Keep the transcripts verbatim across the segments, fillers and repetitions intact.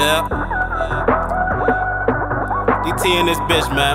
Yeah. D T in this bitch, man.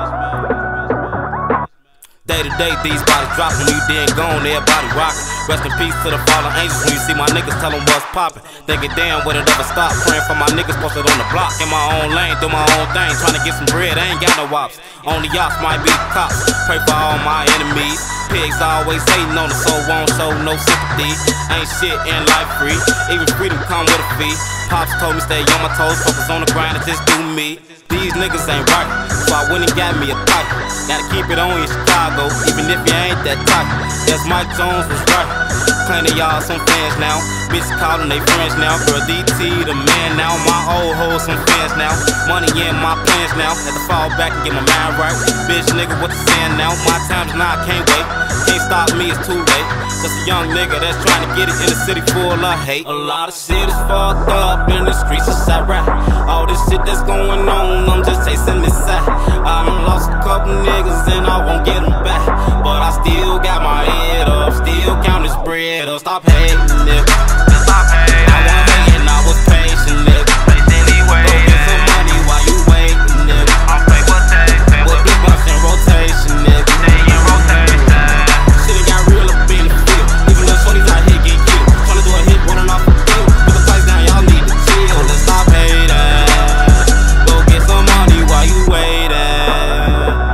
Day to day, these bodies dropping. When you dead gone, everybody rocking. Rest in peace to the fallen angels. When you see my niggas, tell them what's poppin'. Thinking damn, would it ever stop? Praying for my niggas posted on the block. In my own lane, do my own thing. Trying to get some bread, I ain't got no wops. Only ops might be the cops. Pray for all my enemies. Pigs always hating on the soul, won't show no sympathy. Ain't shit in life free. Even freedom come with a fee. Pops told me stay on my toes, focus on the grind and just do me. These niggas ain't right, so I went and got me a pipe. Gotta keep it on in Chicago, even if you ain't that type. Yes, Mike Jones was right. Claiming y'all some fans now. Bitches calling they friends now. Girl, D T the man now. My old hoes some fans now. Money in my plans now. Had to fall back and get my mind right. Bitch nigga, what you saying now? My time's now, I can't wait. Can't stop me, it's too late. Just a young nigga that's trying to get it in a city full of hate. A lot of shit is fucked up in the streets of Iraq. All this shit that's going on, I'm just chasing this side. I done lost a couple niggas and I won't get them back. But I still got my head up, still count this bread up. Stop hating, nigga. Stop hating. I wasn't hating, I was patient, nigga. Patient anyway. Go get some money while you waiting, nigga. I'm paper tag. With the bunch in rotation, nigga. Stay in rotation. Shit got real up in the field. Even though shorties out here get killed. Tryna do a hit, running off the field. Put the price down, y'all need to chill. Let's stop hating. Go get some money while you waiting.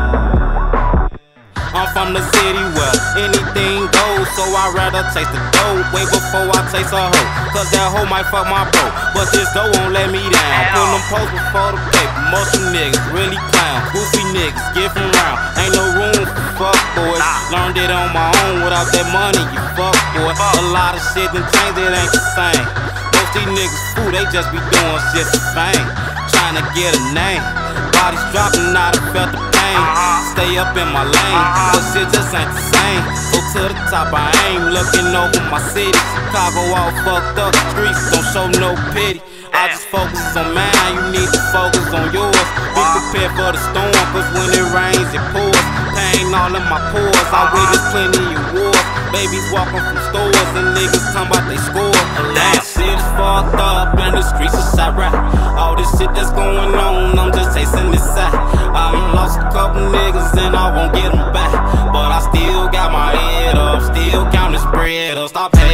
I'm from the city where anything goes, so I'd rather taste the dough way before I taste a hoe. Cause that hoe might fuck my bro, but this dough won't let me down. Put them posts before the paper, most of niggas really clown. Goofy niggas, give them round. Ain't no room for fuck boys. Learned it on my own, without that money, you fuck boy. A lot of shit done changed, it ain't the same. Most these niggas fool, they just be doing shit for fame. Trying to get a name. Bodies dropping, I done felt the pain. Stay up in my lane, but shit just ain't the same. Go to the top, I aim, looking over my city. Chicago all fucked up, streets don't show no pity. I just focus on mine, you need to focus on yours. Be prepared for the storm, cause when it rains it pours. Pain all in my pores, I witness plenty of wars. Babies walking from stores and niggas talking about they score. Damn, shit is fucked up in the streets of Iraq. All this shit that's going on, I'm just chasing this side. I done lost a couple niggas and I won't get them back. But I still got my head up, still count this bread up. Stop hating.